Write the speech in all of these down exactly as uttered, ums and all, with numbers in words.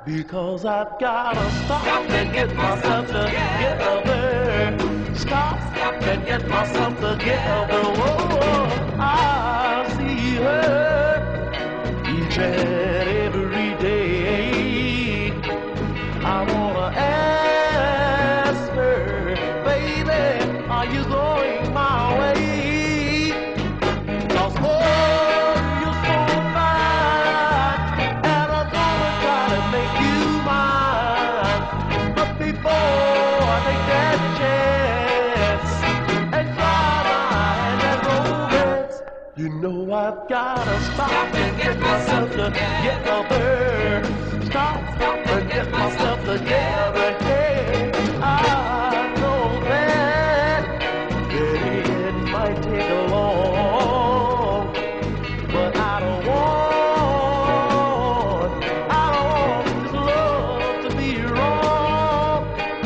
Because I've gotta stop and get myself together. Stop and get myself together. Whoa, I see her each and every day. I wanna ask her, baby, are you going my way? 'Cause oh, you're so fine, and I'm gonna try to make you mine. But before I take that chance and try my hand at romance, you know I've gotta stop and get myself together. Stop and get myself together. Hey, I know that it might take a long, but I don't want, I don't want this love to be wrong.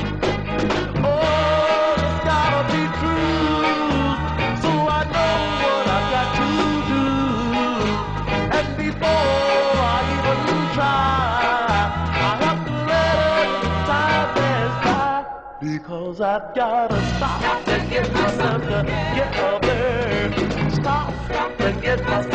Oh, it's gotta be true, so I know what I've got to do. And before I even try, I have to let time pass by. Because I've gotta stop and get myself together. Stop and get myself